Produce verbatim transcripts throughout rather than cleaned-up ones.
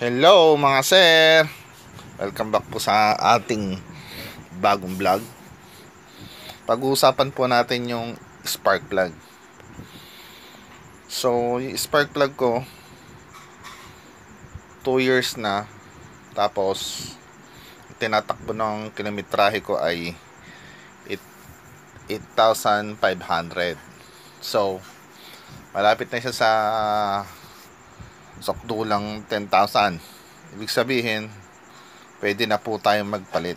Hello mga sir! Welcome back po sa ating bagong vlog. Pag-uusapan po natin yung spark plug. So, yung spark plug ko two years na. Tapos tinatakbo ng kilometrahe ko ay eight thousand five hundred. So, malapit na siya sa sakdulang ten thousand. Ibig sabihin, pwede na po tayong magpalit.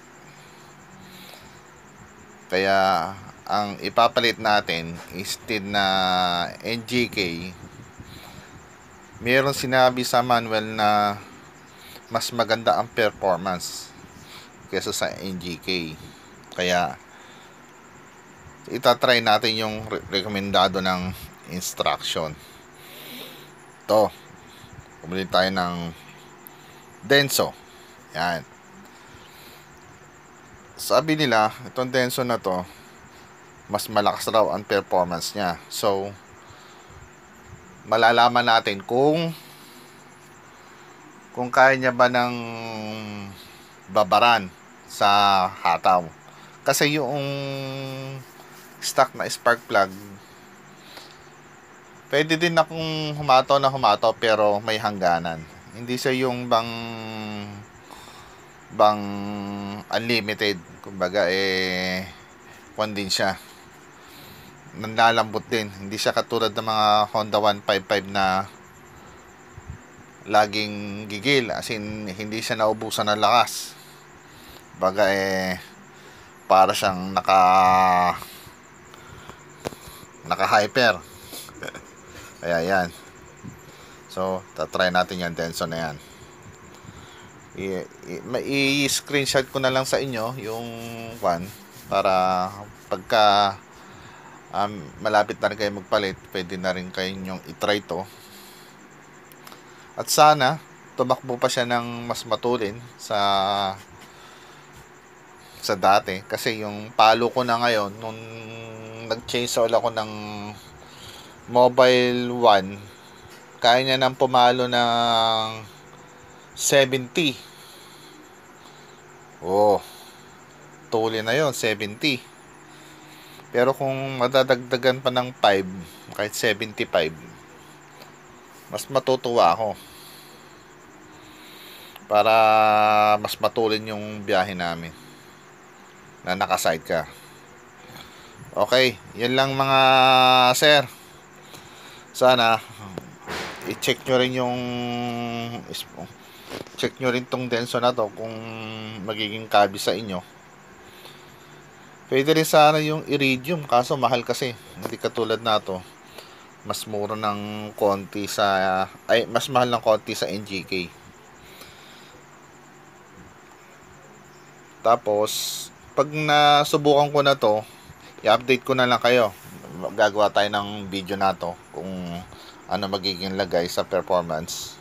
Kaya ang ipapalit natin instead na N G K, mayroon sinabi sa manual na mas maganda ang performance kaysa sa N G K. Kaya itatry natin yung rekomendado ng instruction. To, bumili tayo ng Denso. Yan. Sabi nila, itong Denso na to, mas malakas raw ang performance niya. So, malalaman natin kung kung kaya niya ba ng babaran sa hataw. Kasi yung stock na spark plug, pwede din akong humataw na humataw pero may hangganan. Hindi siya yung bang bang unlimited. Kumbaga eh kwan din siya. Nanlalambot din. Hindi siya katulad ng mga Honda one fifty-five na laging gigil. As in, hindi siya naubusan ng lakas. Baga eh para siyang naka naka hyper. Kaya yan. So, tatry natin yan, Denso na yan. I-screenshot ko na lang sa inyo yung one para pagka um, malapit na rin kayo magpalit, pwede na rin kayo yung itry to. At sana, tumakbo pa siya ng mas matulin sa sa dati. Kasi yung palo ko na ngayon, nung nag-change all ako ng Mobile one, kaya niya nang pumalo ng seventy. Oh, tuli na yon, seventy. Pero kung madadagdagan pa ng five, kahit seventy-five, mas matutuwa ako. Para mas matulin yung biyahe namin na nakaside ka. Okay, yun lang mga sir. Sana i-check nyo rin yung check nyo rin tong Denso na to kung magiging kabi sa inyo. Pwede rin sana yung Iridium, kaso mahal kasi. Hindi katulad na to, mas mura ng konti sa ay mas mahal ng konti sa N G K. Tapos pag nasubukan ko na to, i-update ko na lang kayo. Gagawa tayo ng video na to kung ano magiging lagay sa performance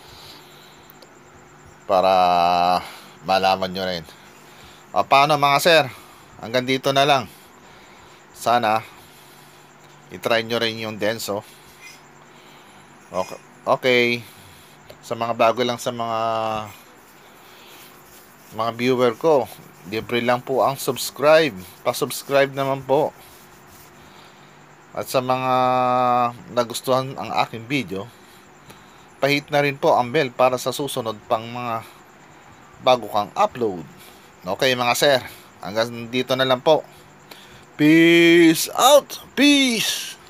para malaman nyo rin. O, paano mga sir, hanggang dito na lang. Sana i-try nyo rin yung Denso. Okay, okay. Sa mga bago lang, sa mga mga viewer ko, libre lang po ang subscribe. Pa-subscribe naman po. At sa mga nagustuhan ang aking video, pahit na rin po ang bell para sa susunod pang mga bago kang upload. Okay mga sir, hanggang dito na lang po. Peace out! Peace!